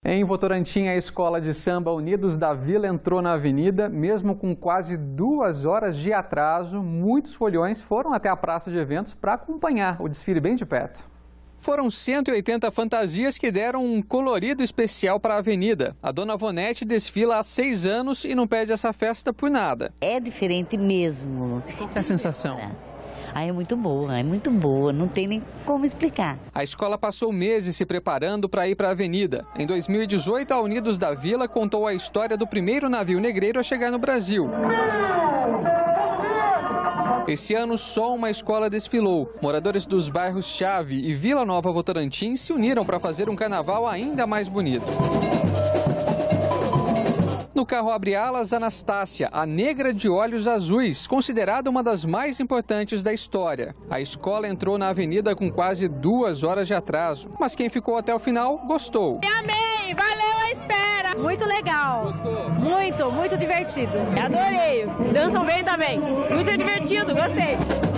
Em Votorantim, a escola de samba Unidos da Vila entrou na avenida, mesmo com quase 2 horas de atraso. Muitos foliões foram até a praça de eventos para acompanhar o desfile bem de perto. Foram 180 fantasias que deram um colorido especial para a avenida. A dona Vonete desfila há 6 anos e não perde essa festa por nada. É diferente mesmo. Qual que é a sensação? É muito boa, não tem nem como explicar. A escola passou meses se preparando para ir para a avenida. Em 2018, a Unidos da Vila contou a história do primeiro navio negreiro a chegar no Brasil. Esse ano, só uma escola desfilou. Moradores dos bairros Chave e Vila Nova Votorantim se uniram para fazer um carnaval ainda mais bonito. No carro abre-alas, Anastácia, a negra de olhos azuis, considerada uma das mais importantes da história. A escola entrou na avenida com quase 2 horas de atraso, mas quem ficou até o final gostou. Amei, valeu a espera. Muito legal. Gostou? Muito divertido. Adorei. Dançam bem também. Muito divertido, gostei.